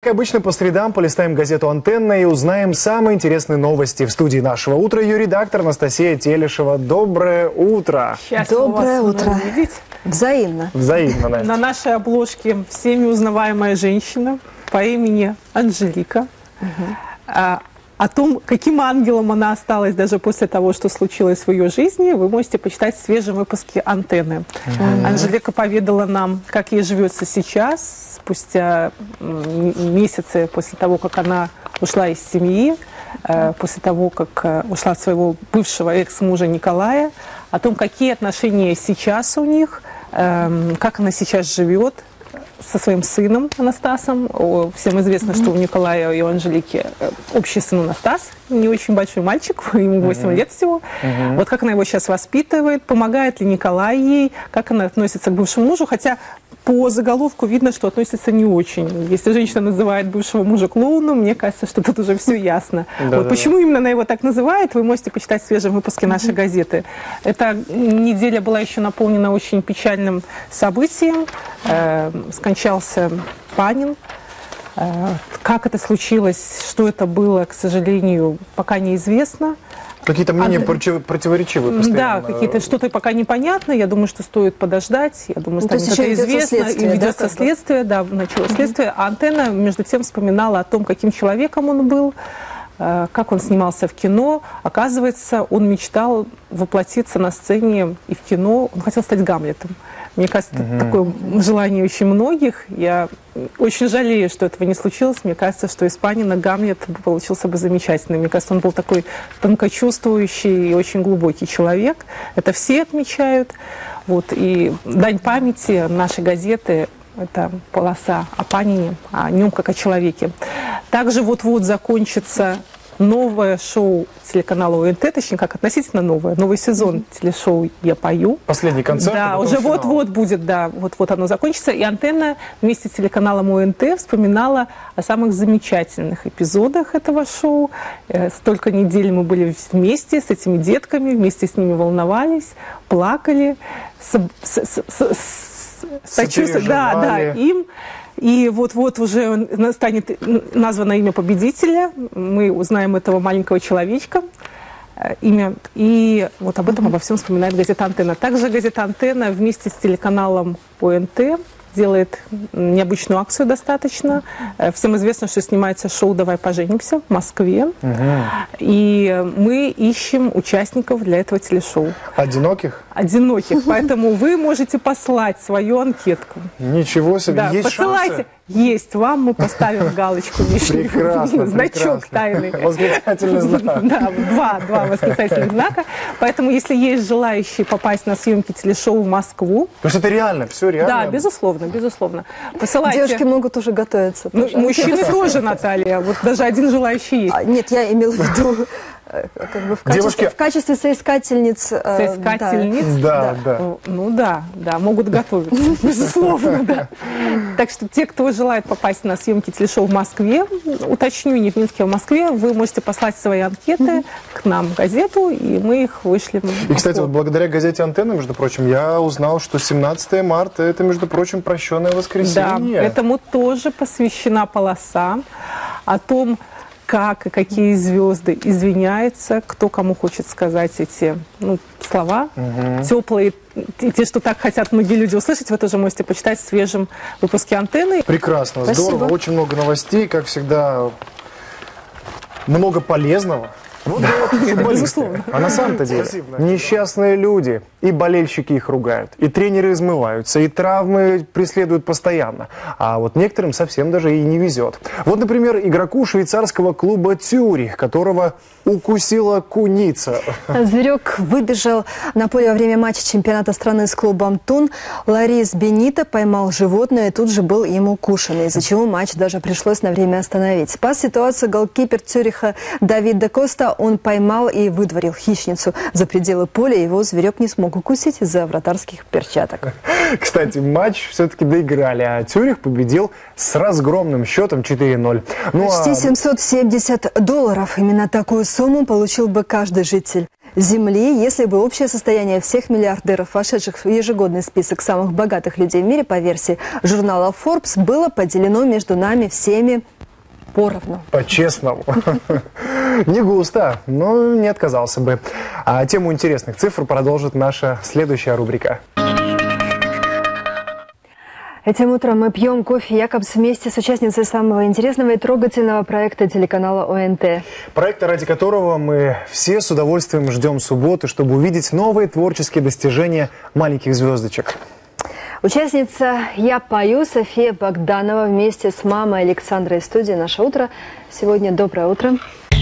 Как обычно, по средам полистаем газету «Антенна» и узнаем самые интересные новости. В студии «Нашего утра» ее редактор Анастасия Телешева. Доброе утро! Доброе утро! Взаимно. Взаимно, Настя. На нашей обложке всеми узнаваемая женщина по имени Анжелика. О том, каким ангелом она осталась даже после того, что случилось в ее жизни, вы можете почитать в свежем выпуске «Антенны». Анжелика поведала нам, как ей живется сейчас, спустя месяцы после того, как она ушла из семьи, после того, как ушла от своего бывшего экс-мужа Николая, о том, какие отношения сейчас у них, как она сейчас живет со своим сыном Анастасом. Всем известно, что у Николая и у Анжелики общий сын Анастас, не очень большой мальчик, ему 8 лет всего. Вот как она его сейчас воспитывает, помогает ли Николай ей, как она относится к бывшему мужу, хотя по заголовку видно, что относится не очень. Если женщина называет бывшего мужа клоуном, мне кажется, что тут уже все ясно. Почему именно она его так называет, вы можете почитать в свежем выпуске нашей газеты. Эта неделя была еще наполнена очень печальным событием. Скончался Панин. Как это случилось, что это было, к сожалению, пока неизвестно. Какие-то мнения противоречивые постоянно. Да, какие-то что-то пока непонятно. Я думаю, что стоит подождать. Я думаю, станет это известно. И ведется следствие, да, началось следствие. А «Антенна» между тем вспоминала о том, каким человеком он был, как он снимался в кино. Оказывается, он мечтал воплотиться на сцене и в кино. Он хотел стать Гамлетом. Мне кажется, это такое желание очень многих. Я очень жалею, что этого не случилось. Мне кажется, что из Панина Гамлет получился бы замечательный. Мне кажется, он был такой тонкочувствующий и очень глубокий человек. Это все отмечают. Вот. И дань памяти нашей газеты – это полоса о Панине, о нем как о человеке. Также вот-вот закончится новое шоу телеканала ОНТ, точнее, как относительно новое, новый сезон телешоу «Я пою». Последний концерт. Да, уже вот-вот будет, да, вот-вот оно закончится. И «Антенна» вместе с телеканалом ОНТ вспоминала о самых замечательных эпизодах этого шоу. Столько недель мы были вместе с этими детками, вместе с ними волновались, плакали, сочувствовали, да, им. И вот-вот уже станет названо имя победителя. Мы узнаем этого маленького человечка, имя. И вот об этом, обо всем вспоминает газета «Антенна». Также газета «Антенна» вместе с телеканалом ОНТ делает необычную акцию достаточно. Всем известно, что снимается шоу «Давай поженимся» в Москве. И мы ищем участников для этого телешоу. Одиноких? Одиноких. Поэтому вы можете послать свою анкетку. Ничего себе, да, есть посылайте. шансы? Есть. Вам мы поставим галочку. Прекрасно, значок тайный. Восклицательный знак. Да, два восклицательных знака. Поэтому, если есть желающие попасть на съемки телешоу в Москву... Потому что это реально, все реально. Да, безусловно. Посылайте. Девушки могут уже готовиться. Мужчины тоже, Наталья. Вот даже один желающий есть. Нет, я имела в виду как бы в качестве соискательниц. Соискательниц? Да. Ну да, могут готовиться, безусловно, да. Так что те, кто желает попасть на съемки телешоу в Москве, уточню, не в Минске, а в Москве, вы можете послать свои анкеты к нам в газету, и мы их вышлем. И, кстати, вот благодаря газете «Антенна», между прочим, я узнал, что 17 марта – это, между прочим, прощенное воскресенье. Да, этому тоже посвящена полоса о том, как и какие звезды извиняются, кто кому хочет сказать эти слова теплые, те, что так хотят многие люди услышать. Вы тоже можете почитать в свежем выпуске «Антенны». Прекрасно, Спасибо. Здорово, очень много новостей, как всегда, много полезного. Вот футболисты. А на самом-то деле несчастные люди. И болельщики их ругают, и тренеры измываются, и травмы преследуют постоянно. А вот некоторым совсем даже и не везет. Вот, например, игроку швейцарского клуба «Цюрих», которого укусила куница. Зверек выбежал на поле во время матча чемпионата страны с клубом «Тун». Ларис Бенита поймал животное и тут же был ему укушен, из-за чего матч даже пришлось на время остановить. Спас ситуацию голкипер Цюриха Давид де Коста. Он поймал и выдворил хищницу за пределы поля. Его зверек не смог укусить из-за вратарских перчаток. Кстати, матч все-таки доиграли, а Цюрих победил с разгромным счетом 4-0. Почти $770. Именно такую сумму получил бы каждый житель Земли, если бы общее состояние всех миллиардеров, вошедших в ежегодный список самых богатых людей в мире, по версии журнала Forbes, было поделено между нами всеми Поровну. По-честному. Не густо, но не отказался бы. А тему интересных цифр продолжит наша следующая рубрика. Этим утром мы пьем кофе Якобс вместе с участницей самого интересного и трогательного проекта телеканала ОНТ. Проекта, ради которого мы все с удовольствием ждем субботы, чтобы увидеть новые творческие достижения маленьких звездочек. Участница «Я пою» София Богданова вместе с мамой Александрой в студии «Наше утро». Сегодня доброе утро.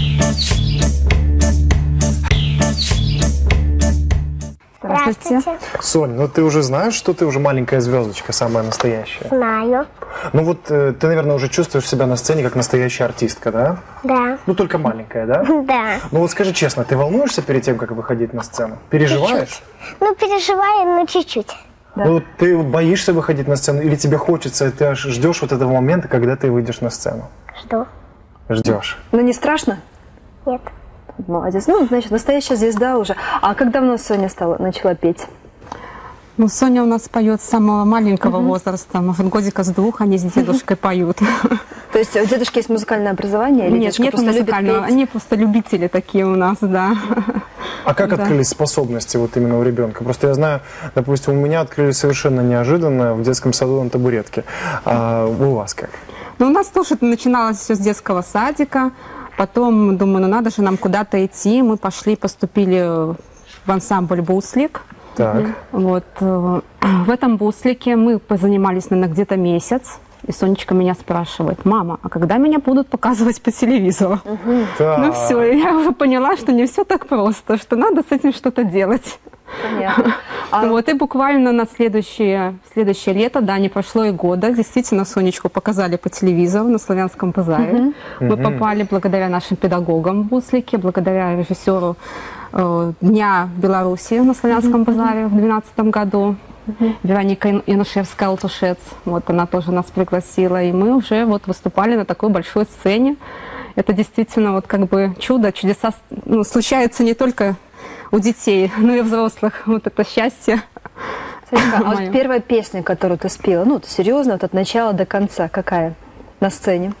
Здравствуйте. Сонь, ну ты уже знаешь, что ты уже маленькая звездочка, самая настоящая? Знаю. Ну вот ты, наверное, уже чувствуешь себя на сцене как настоящая артистка, да? Да. Ну только маленькая, да? Да. Ну вот скажи честно, ты волнуешься перед тем, как выходить на сцену? Переживаешь? Чуть-чуть. Ну, переживаю, но чуть-чуть. Да. Ну ты боишься выходить на сцену или тебе хочется, и ты аж ждешь вот этого момента, когда ты выйдешь на сцену? Жду. Ждешь. Ну не страшно? Нет. Молодец. Ну, значит, настоящая звезда уже. А когда у нас Соня начала петь? Ну, Соня у нас поет с самого маленького возраста, может, годика с 2, они с дедушкой поют. То есть у дедушки есть музыкальное образование? Или Нет, дедушка нет просто любит музыкального, петь? они просто любители такие у нас, да. А как открылись способности вот именно у ребенка? Просто я знаю, допустим, у меня открылись совершенно неожиданно в детском саду на табуретке. А у вас как? Ну, у нас тоже это начиналось все с детского садика. Потом, думаю, ну надо же нам куда-то идти. Мы пошли, поступили в ансамбль «Буслик». Так. Вот. В этом «Буслике» мы позанимались, наверное, где-то месяц. И Сонечка меня спрашивает: мама, а когда меня будут показывать по телевизору? Так. Ну все, и я уже поняла, что не все так просто, что надо с этим что-то делать. Понятно. Вот, и буквально на следующее лето, да, не прошло и года, действительно Сонечку показали по телевизору на Славянском базаре. Мы попали благодаря нашим педагогам в Буслике, благодаря режиссеру Дня Беларуси на Славянском базаре в 2012 году. Вероника Янушевская-Алтушец, вот она тоже нас пригласила, и мы уже вот выступали на такой большой сцене. Это действительно вот как бы чудо, чудеса случаются не только у детей, но и у взрослых. Вот это счастье. Сонечка, а вот первая песня, которую ты спела, ну, серьезно, вот от начала до конца, какая на сцене?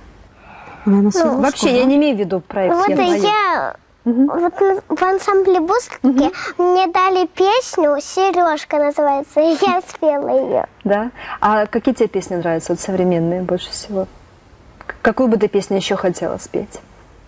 Вообще, я не имею в виду проект Вот «Я пою». вот в ансамбле «Буслики» мне дали песню «Сережка» называется, и я спела ее. Да? А какие тебе песни нравятся, вот современные больше всего? Какую бы ты песню еще хотела спеть?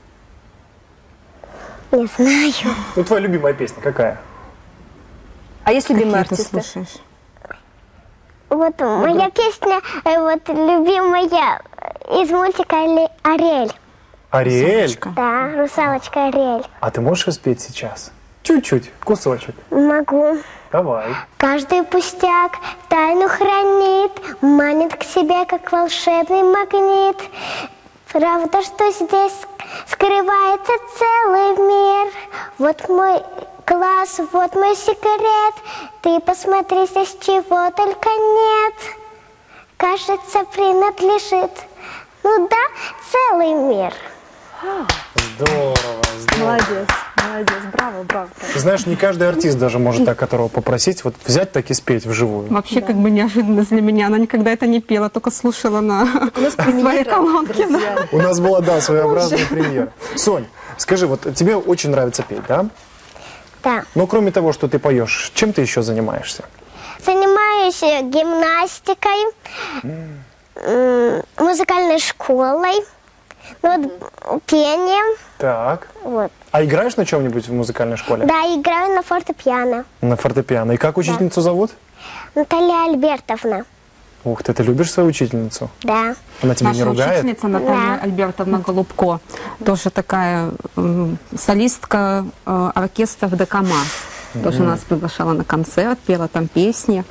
Не знаю. Ну твоя любимая песня какая? А есть любимые Какие ты артисты? слушаешь? Вот моя песня, вот любимая из мультика «Ариэль». Ариэль? Сонечка. Да, русалочка Ариэль. А ты можешь ее спеть сейчас? Чуть-чуть, кусочек. Могу. Давай. Каждый пустяк тайну хранит, манит к себе, как волшебный магнит. Правда, что здесь скрывается целый мир. Вот мой глаз, вот мой секрет. Ты посмотри, здесь чего только нет. Кажется, принадлежит, ну да, целый мир. Здорово, здорово. Молодец, молодец, браво, браво. Ты знаешь, не каждый артист даже может так, которого попросить, вот взять так и спеть вживую. Вообще как бы неожиданность для меня. Она никогда это не пела, только слушала на своей колонке. Да. Друзья. У нас была, да, своеобразная премьера. Сонь, скажи, вот тебе очень нравится петь, да? Да. Но кроме того, что ты поешь, чем ты еще занимаешься? Занимаюсь гимнастикой, музыкальной школой, ну, вот, пением. Так. Вот. А играешь на чем-нибудь в музыкальной школе? Да, играю на фортепиано. На фортепиано. И как учительницу зовут? Наталья Альбертовна. Ух ты любишь свою учительницу? Да. Она тебя не Наша ругает? учительница Наталья Да. Альбертовна Голубко, тоже такая солистка оркестра в ДКМАС. Тоже нас приглашала на концерт, пела там песни.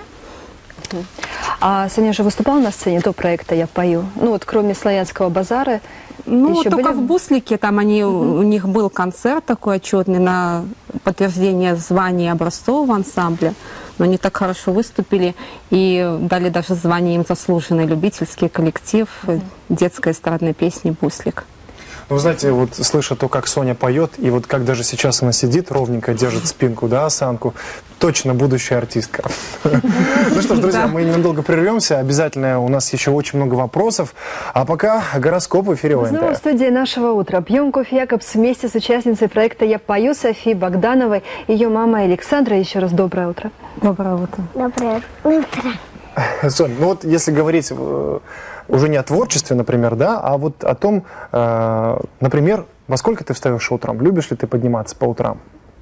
А Соня же выступала на сцене до проекта «Я пою». Ну вот кроме Славянского базара. Ну, еще только были? в Буслике, там у них был концерт такой отчетный на подтверждение звания образцового ансамбля. Но они так хорошо выступили и дали даже звание им заслуженный любительский коллектив детской эстрадной песни «Буслик». Ну, вы знаете, вот слыша то, как Соня поет, и вот как даже сейчас она сидит ровненько, держит спинку, да, осанку, точно будущая артистка. Ну что ж, друзья, мы ненадолго прервемся. Обязательно у нас еще очень много вопросов. А пока гороскоп в эфире ОНТ. Снова в студии нашего утра. Пьем кофе Якобс вместе с участницей проекта «Я пою» Софией Богдановой, ее мама Александра. Еще раз доброе утро. Доброе утро. Доброе утро. Сонь, ну вот если говорить уже не о творчестве, например, да, а вот о том, например, во сколько ты встаешь утром? Любишь ли ты подниматься по утрам?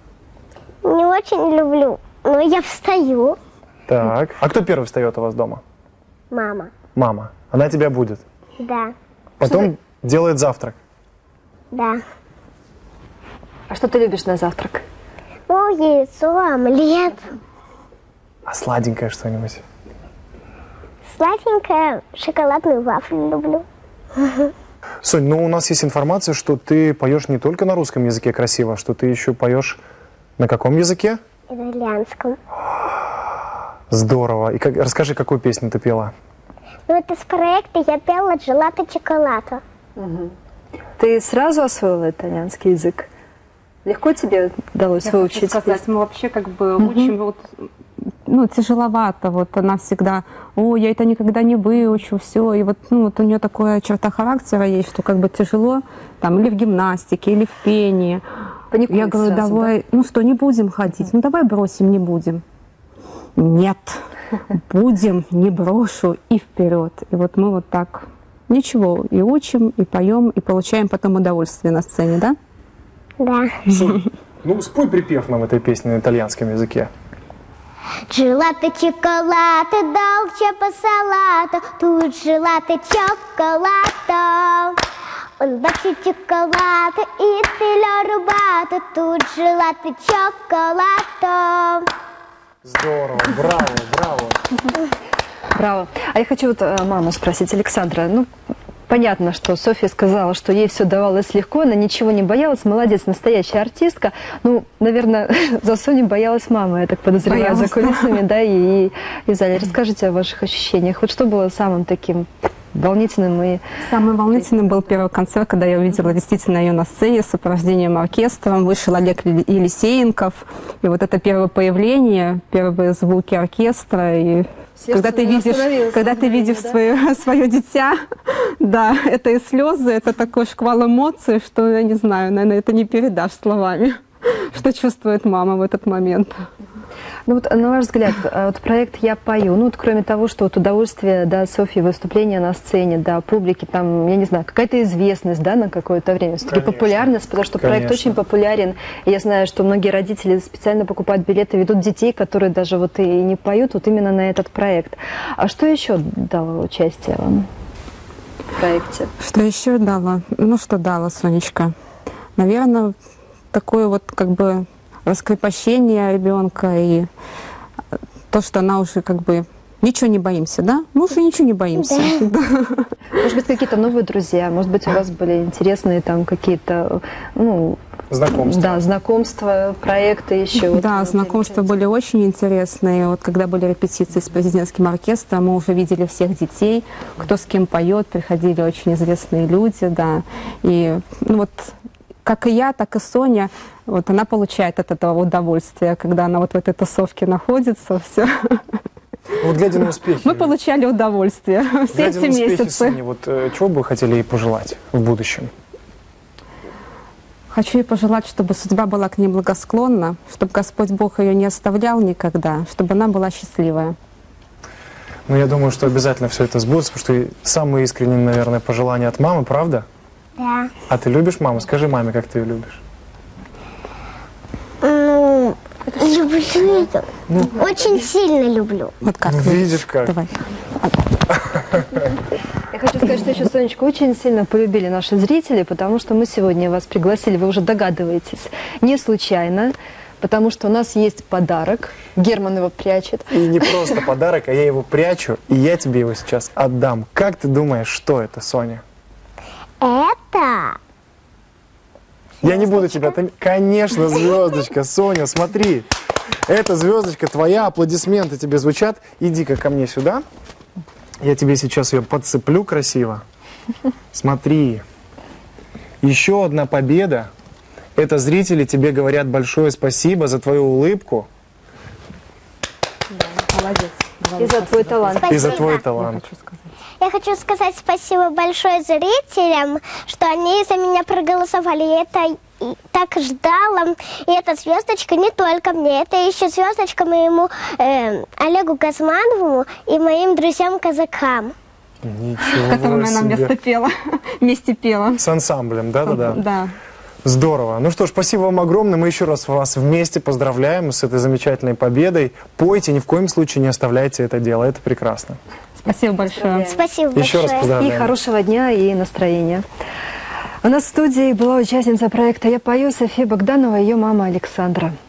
Не очень люблю, но я встаю. Так. А кто первый встает у вас дома? Мама. Мама. Она тебя будет. Да. Потом делает завтрак. Да. А что ты любишь на завтрак? Ну, яйцо, омлет. А сладенькое что-нибудь? Сладенькое, шоколадную вафлю люблю. Сонь, ну у нас есть информация, что ты поешь не только на русском языке красиво, что ты еще поешь на каком языке? Итальянском. Здорово. И расскажи, какую песню ты пела? Ну, это с проекта я пела «Джелато Чоколато». Ты сразу освоила итальянский язык? Легко тебе удалось Я хочу выучить? сказать, мы вообще как бы учим вот, ну, тяжеловато. Вот она всегда, я это никогда не выучу, все. И вот, ну, вот у нее такая черта характера есть, что как бы тяжело, там, или в гимнастике, или в пении. Паникует Я говорю, сразу, давай, ну что, не будем ходить? Ну, давай бросим, не будем. Нет, будем, не брошу, и вперед. И вот мы вот так, ничего, и учим, и поем, и получаем потом удовольствие на сцене, да? Да. Ну, спой припев нам этой песни на итальянском языке. Джелато чоколато, долче по салату, тут джелато чоколато. Он бачит чоколато и ты рубато, тут джелато чоколато. Здорово, браво, браво. Браво. А я хочу вот маму спросить, Александра, ну, понятно, что Софья сказала, что ей все давалось легко, она ничего не боялась, молодец, настоящая артистка. Ну, наверное, за Соней боялась мама, я так подозреваю, за кулисами, да, и в зале. Расскажите о ваших ощущениях. Вот что было самым таким волнительным и... Самый волнительный был первый концерт, когда я увидела действительно ее на сцене с сопровождением оркестром. Вышел Олег Елисеенков. И вот это первое появление, первые звуки оркестра. И когда ты видишь свое дитя, да, это и слезы, это такой шквал эмоций, что, я не знаю, наверное, это не передашь словами, что чувствует мама в этот момент. Ну вот, на ваш взгляд, вот проект «Я пою», ну вот кроме того, что вот удовольствие, да, Софьи, выступления на сцене, да, публики, там, я не знаю, какая-то известность, да, на какое-то время, все-таки популярность, потому что проект очень популярен. И я знаю, что многие родители специально покупают билеты, ведут детей, которые даже вот и не поют, вот именно на этот проект. А что еще дало участие вам в проекте? Что еще дало? Ну, что дало, Сонечка? Наверное, такое вот как бы раскрепощение ребенка и то, что она уже как бы ничего не боимся, да? Мы уже ничего не боимся. Да. Может быть, какие-то новые друзья, может быть, у вас были интересные там какие-то, ну, знакомства. Да, знакомства, проекты еще. Да, вот, знакомства были очень интересные. Вот когда были репетиции с президентским оркестром, мы уже видели всех детей, кто с кем поет, приходили очень известные люди, да. И ну, вот как и я, так и Соня, вот она получает от этого удовольствие, когда она вот в этой тусовке находится, все. Вот глядя на успехи. Мы получали удовольствие все эти месяцы. Сони, вот чего бы вы хотели ей пожелать в будущем? Хочу ей пожелать, чтобы судьба была к ней благосклонна, чтобы Господь Бог ее не оставлял никогда, чтобы она была счастливая. Ну, я думаю, что обязательно все это сбудется, потому что самые искренние, наверное, пожелания от мамы, правда? Да. А ты любишь маму? Скажи маме, как ты ее любишь. Ну, люблю ее. Очень сильно люблю. Вот как? Видишь как? Давай. Я хочу сказать, что еще Сонечку очень сильно полюбили наши зрители, потому что мы сегодня вас пригласили, вы уже догадываетесь, не случайно, потому что у нас есть подарок. Герман его прячет. И не просто подарок, а я его прячу, и я тебе его сейчас отдам. Как ты думаешь, что это, Соня? Это... Я не буду тебя... Конечно, звездочка. Соня, смотри. Эта звездочка твоя, аплодисменты тебе звучат. Иди-ка ко мне сюда. Я тебе сейчас ее подцеплю красиво. Смотри. Еще одна победа. Это зрители тебе говорят большое спасибо за твою улыбку. Молодец. И за твой талант. И за Спасибо. твой талант. Я хочу сказать спасибо большое зрителям, что они за меня проголосовали. Я это и так ждала. И эта звездочка не только мне, это еще звездочка моему Олегу Газманову и моим друзьям-казакам. Ничего Которым она себе. вместе пела. С ансамблем, да-да-да. Да. Здорово. Ну что ж, спасибо вам огромное. Мы еще раз вас вместе поздравляем с этой замечательной победой. Пойте, ни в коем случае не оставляйте это дело. Это прекрасно. Спасибо большое. Спасибо Еще раз большое. И поздравляем. хорошего дня, и настроения. У нас в студии была участница проекта «Я пою» София Богданова и ее мама Александра.